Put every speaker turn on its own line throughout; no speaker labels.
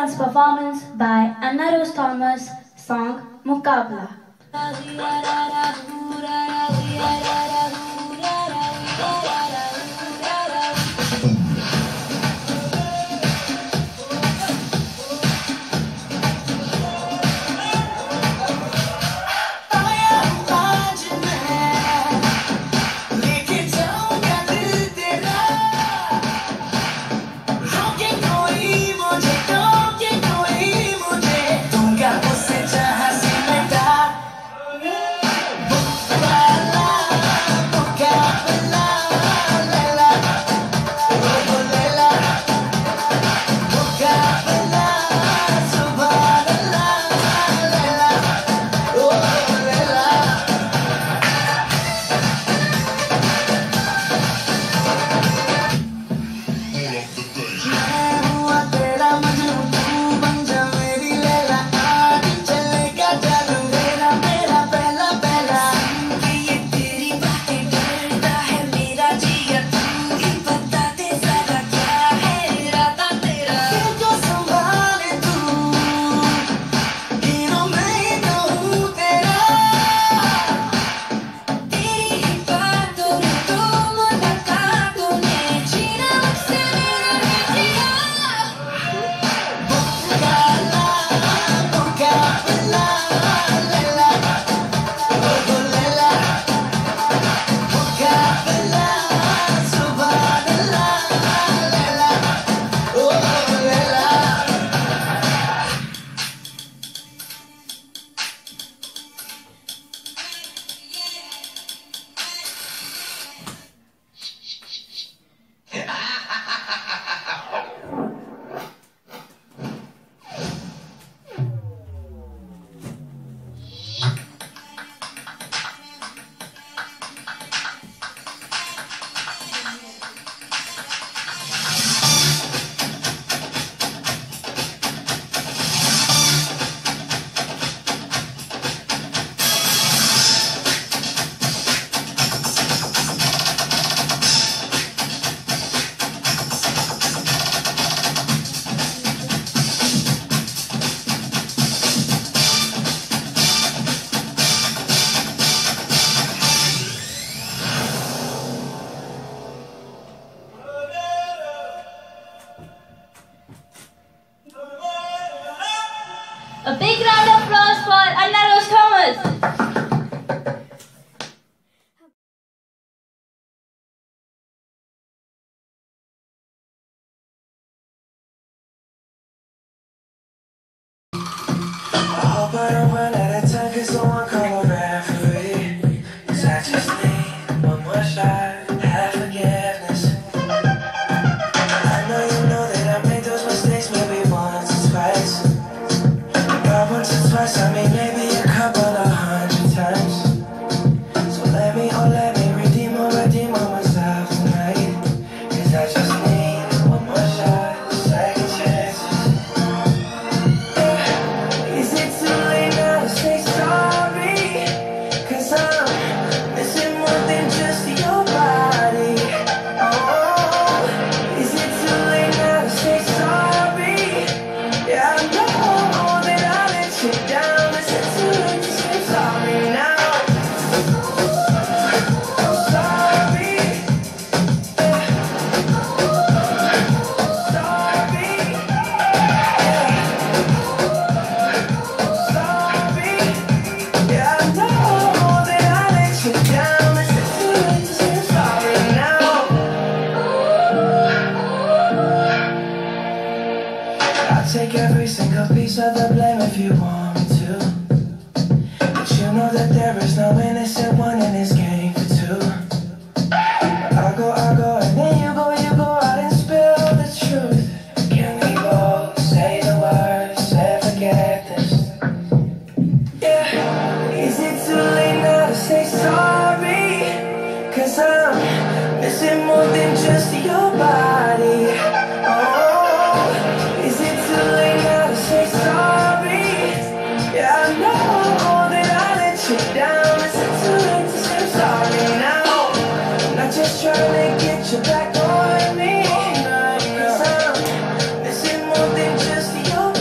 dance performance by Ayanagar Thomas song Mukabla. A big round of applause for Ayanagar Thomas.
I hope I don't run out of time, 'cause someone call a referee. 'Cause I just need one more shot, have forgiveness. I know you know that I made those mistakes maybe once or twice. Not once or twice, I mean maybe a couple of 100 times. So let me redeem on myself tonight. 'Cause I just need one more shot, second chances. Is it too late now to say sorry? 'Cause I'm missing more than just your body. Oh, is it too late now to say sorry? Yeah, I know that I let you down. Is it too late to say sorry now? I'm sorry. Sorry. Sorry. Yeah, I know that I let you down. Is it too late to say sorry now? I'll take every single piece of the blame if you want me to. But you know that there is no innocent one in this game for two. I go, and then you go out and spill the truth. Can we both say the words and forget this? Yeah, is it too late now to say sorry? 'Cause I'm missing more than just your body. Oh, is it too late now to say sorry? Yeah, I know that I let you down. Is it too late to say sorry now? I'm not just trying to get you back on me. 'Cause I'm missing more than just your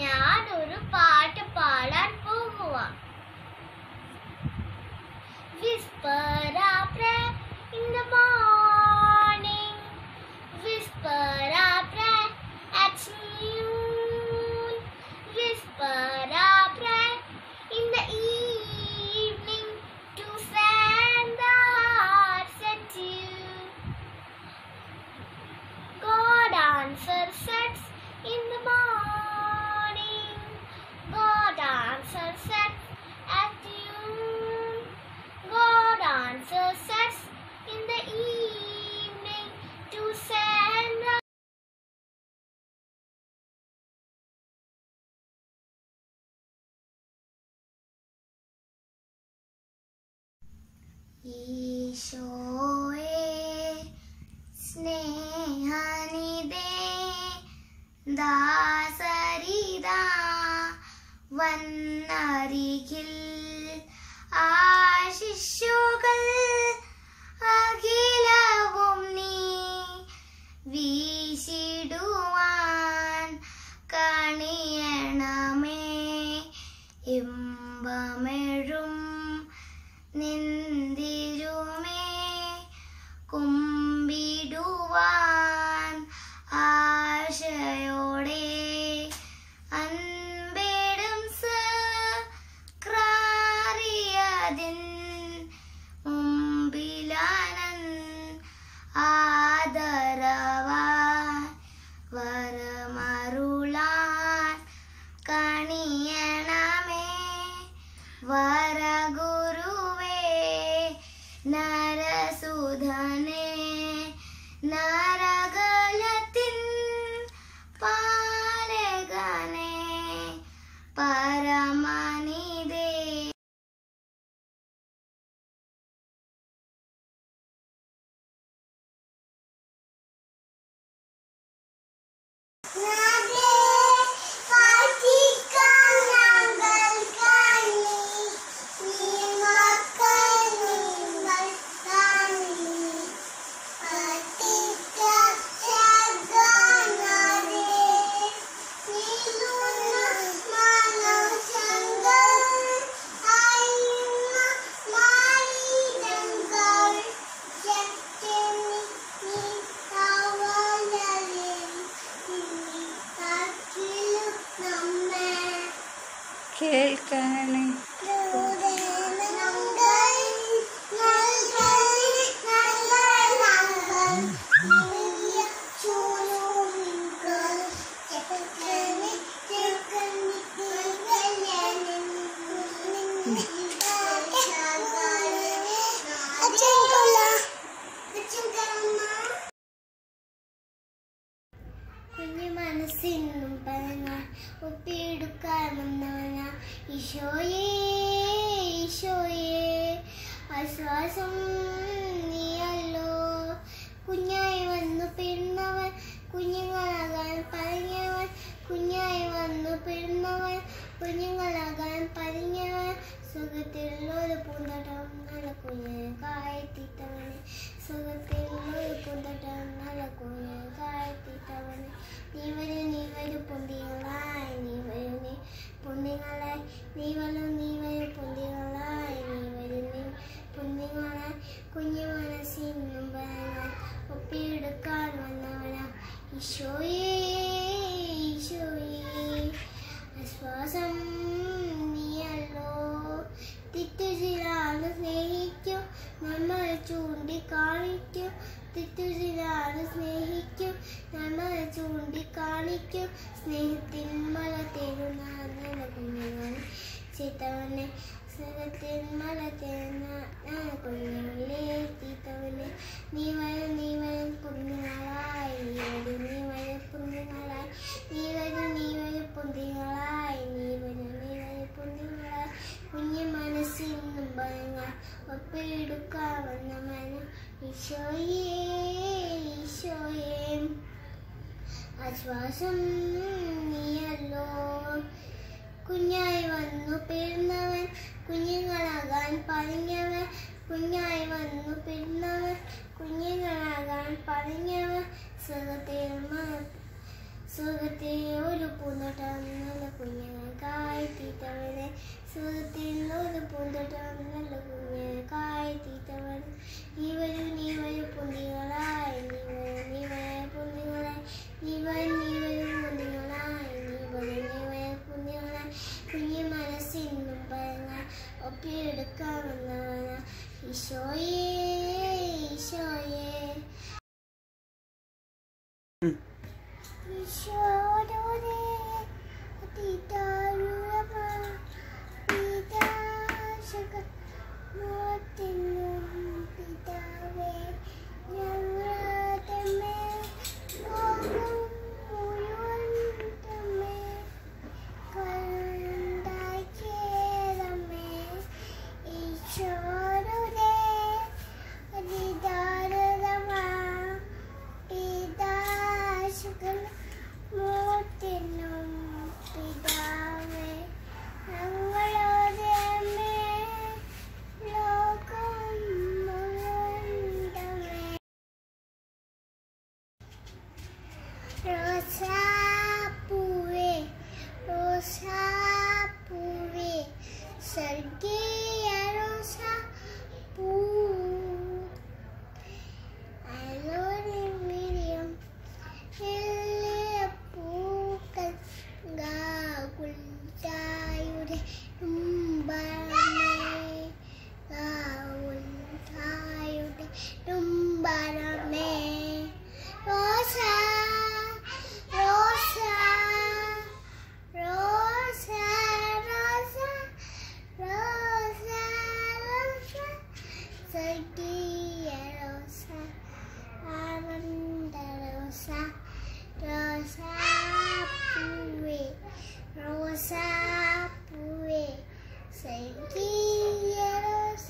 ഞാനൊരു പാട്ട് പാടാൻ പോകുക. Whisper a prayer in the morning, whisper a prayer at noon, whisper a prayer in the evening to send the hearts at you. God answers us in the morning, God answers us at noon, God answers us in the evening to send the ഈശോയേ സ്നേഹനിധേ ദാസരിതാ വന്നരികിൽ ആശിഷുകൾ അഖിലവും നീ വീശിടുവാൻ കണിയണമേ ഇമ്പമെഴും നിന്തിരുമേ കുമ്പിടുവാൻ ആശയോടെ അൻപിടും സക്രാരിയതിൻ മുമ്പിലാനൻ ആദരവാൻ വരമരുളാൻ കണിയണമേ വരഗുരുവേ നരസുധനേ നരകലത്തിൻ പാലകനേ പരമനിധേ.
കേൾക്കാണ്
കുഞ്ഞു മനസ്സിന്നും പറഞ്ഞാൽ ഒപ്പിയെടുക്കാൻ വന്നവന ഈശോയേ ഈശോയേ ആശ്വാസം നീയല്ലോ. കുഞ്ഞായി വന്നു പിറന്നവൻ കുഞ്ഞുങ്ങളാകാൻ പറഞ്ഞവൻ, കുഞ്ഞായി വന്നു പിറന്നവൻ കുഞ്ഞുങ്ങളാകാൻ പറഞ്ഞവൻ, സുഖത്തിലുള്ളൊരു പൂന്തോട്ടം നല്ല കുഞ്ഞിനെ കായത്തിട്ടവന്, സുഖത്തിലുള്ളൊരു പൂന്തോട്ടം നല്ല കുഞ്ഞിനെ കായത്തിട്ടവന്. നീ വരൂ പൊന്തികളായി, നീ വരൂ നീ പൊന്തികളായി, നീ വരും പൊന്തികളായി, നീ പൊന്തികളായി. കുഞ്ഞു മനസ്സിന്നും പറയാൻ ഒപ്പിയെടുക്കാൻ വന്നവന ഈശോയേ ഈശോയേ ആശ്വാസം നീയല്ലോ. തെറ്റുചിലാണ് സ്നേഹിക്കും നമ്മൾ ചൂണ്ടിക്കാണിക്കും, തെറ്റുചിലാണ് സ്നേഹിക്കും നമ്മൾ ചൂണ്ടിക്കാണിക്കും. സ്നേഹത്തിൻ മല തേടുന്ന നല്ല കുഞ്ഞുങ്ങൾ ചേത്തവനെ, സ്നേഹത്തിൻ മല തേടുന്ന നല്ല കുഞ്ഞുങ്ങളെ തീത്തവനെ. നീ വരും പൊന്തികളായി, നീ വരും പൊന്തികളായി, നീ വരും പൊന്തികളായി, നീ വരും പൊന്തികളായി. കുഞ്ഞു മനസ്സിന്നും ഭയങ്ങൾ ഒപ്പിയെടുക്കാൻ വന്നവന ഈശോയേ ഈശോയേ ആശ്വാസം നീയല്ലോ. കുഞ്ഞായി വന്നു പിറന്നവൻ കുഞ്ഞുങ്ങളാകാൻ പറഞ്ഞവൻ, കുഞ്ഞായി വന്നു പിറന്നവൻ കുഞ്ഞുങ്ങളാകാൻ പറഞ്ഞവൻ, സുഖത്തെ ഒരു പൂന്തോട്ടം നല്ല रोसा पूवे स्वर्गीय रोसा पू അലോണിമിരിയം പൂക്കൾ ഗാകുൽത്തായുടെ തുമ്പരമേ റോസ റോസ റോസ റോസ റോസ റോസ സ്വർഗീയ റോസ ആനന്ദ റോസ റോസ പൂവേ റോസ പൂവേ സ്വർഗീയ റോസ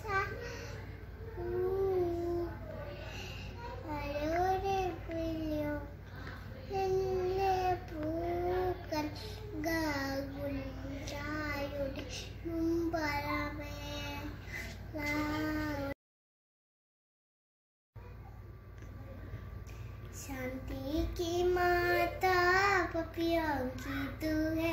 അലോടെ വിളിയോ എന്നെ പൂക്കൾ ഗാകുൽത്തായുടെ മുമ്പരമേ शांति की माता पपियों की तू है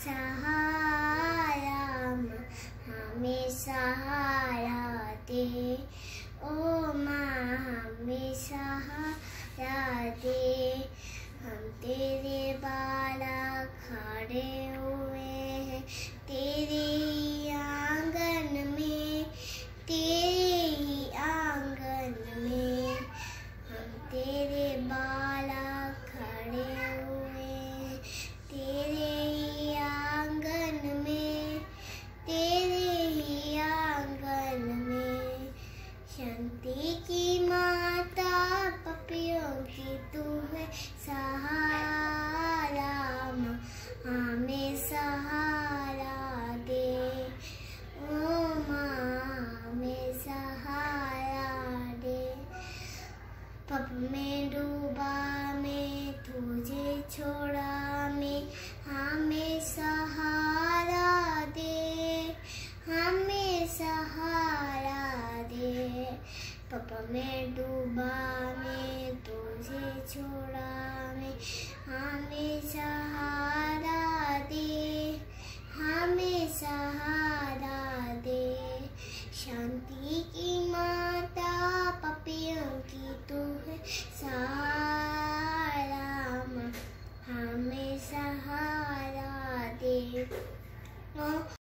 सहारा हमें सहारा दे ओ माँ हमें सहारा दे हम तेरे बाला खड़े हुए हैं तेरे ही आंगन में तेरे ही आंगन में हम तेरे बाला खड़े हुए तेरे ही आंगन में तेरे ही आंगन में शांति की माता पपियों की तू है सहारा हमें सहारा दे ओ माँ हमें सहारा दे पप में डूबा मैं तुझे छोड़ा मैं हमें सहारा दे हमें सहारा दे पप में डूबा मैं तुझे छोड़ा मैं हमें सहारा दे हमें सहारा दे शांति की माता पपियों की तू है सहारा हमें सहारा दे